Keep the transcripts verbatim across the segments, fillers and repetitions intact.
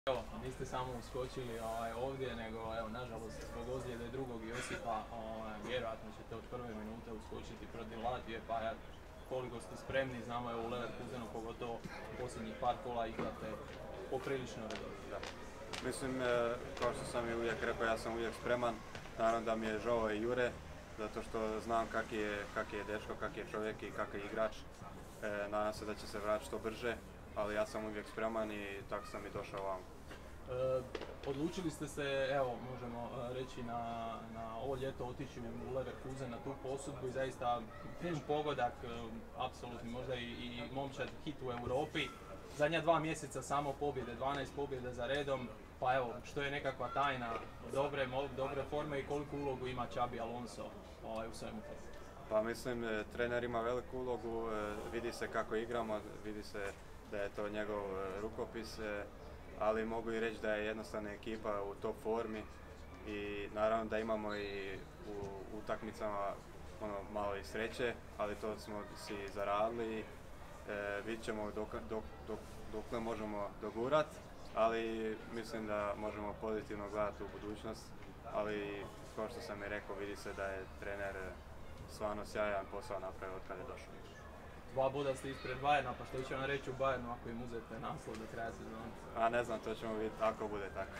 Evo, niste samo uskočili ovaj, ovdje, nego evo, nažalost zbog ozljede drugog Josipa, ovaj, vjerojatno ćete od prve minute uskočiti protiv Latvije, pa ja, koliko ste spremni, znamo je u Leverkusenu, pogotovo posljednjih par kola igrate poprilično redovito. Mislim, kao što sam i uvijek rekao, ja sam uvijek spreman. Naravno da mi je žao i Jure, zato što znam kak je, kak je dečko, kak je čovjek i kak je igrač. E, nadam se da će se vratiti što brže, ali ja sam uvijek spreman i tako sam i došao vam. E, odlučili ste se, evo, možemo reći, na, na ovo ljeto otići u Leverkusen na tu posudbu i zaista pun pogodak, apsolutni, možda i, i momčad hit u Europi. Zadnja dva mjeseca samo pobjede, dvanaest pobjeda za redom, pa evo, što je nekakva tajna dobre, dobre forme i koliku ulogu ima Xabi Alonso ovaj, u svemu tomu? Pa mislim, trener ima veliku ulogu, vidi se kako igramo, vidi se da je to njegov rukopis, ali mogu i reći da je jednostavna ekipa u top formi i naravno da imamo i u utakmicama ono, malo i sreće, ali to smo si zaradili. E, vidjet ćemo dok, dok, dok, dokle možemo dogurat, ali mislim da možemo pozitivno gledati u budućnost, ali kao što sam i rekao, vidi se da je trener stvarno sjajan posao napravio od kada je došao. Dva boda ste ispred Bayerna, pa što će vam reći u Bayernu ako im uzete naslov do kraja sezone? A ne znam, to ćemo vidjeti ako bude tako.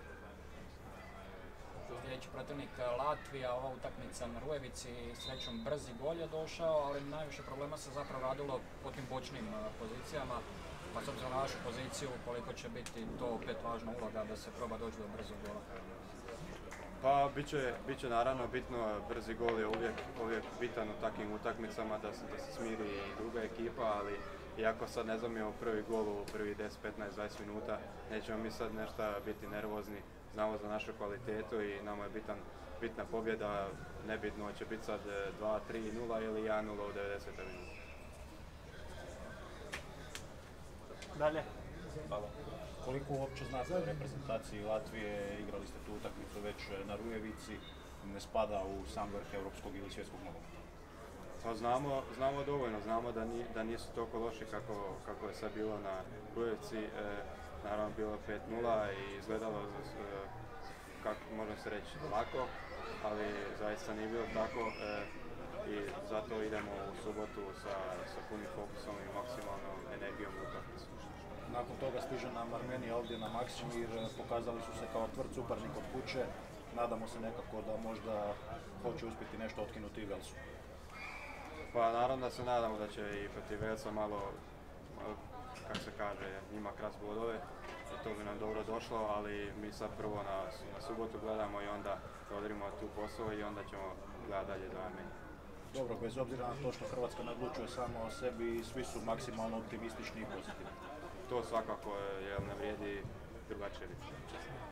Sljedeći protivnik Latvija, ova utakmica na Rujevici, srećom brzi gol je došao, ali najviše problema se zapravo radilo po tim bočnim pozicijama, pa s obzirom na vašu poziciju, koliko će biti to opet važna uloga da se proba doći do brzog gola? Pa bit će, bit će naravno bitno, brzi gol je uvijek, uvijek bitan u takvim utakmicama da se, da se smiri i druga ekipa, ali iako sad ne znamo prvi gol u prvi deset, petnaest, dvadeset minuta, nećemo mi sad nešto biti nervozni, znamo za našu kvalitetu i nama je bitan, bitna pobjeda, nebitno će biti sad dva tri nula ili jedan nula u devedesetoj minuti. Dalje. Hvala. Koliko uopće znate o reprezentaciji Latvije, igrali ste tu utakmicu već na Rujevici, ne spada u sam vrh europskog ili svjetskog nogometa? Pa znamo, znamo dovoljno, znamo da, ni, da nisu toliko loši kako, kako je sad bilo na Rujevici, e, naravno bilo pet nula i izgledalo, e, kako možemo se reći, lako, ali zaista nije bilo tako e, i zato idemo u subotu sa, sa punim fokusom i maksimalnom energijom u utakmicu. Nakon toga stiže nam Armenija ovdje na Maksimir, pokazali su se kao tvrd suparnik od kuće, nadamo se nekako da možda hoće uspjeti nešto otkinuti i Velsu. Pa naravno da se nadamo da će i protiv Velsa malo, malo kako se kaže, njima kras bodove i to bi nam dobro došlo, ali mi sad prvo na, na subotu gledamo i onda odrimo tu posao i onda ćemo gledati dalje do Armenije. Dobro, bez obzira na to što Hrvatska ne odlučuje samo o sebi, svi su maksimalno optimistični i pozitivni. To svakako jer ne vrijedi drugačije biti.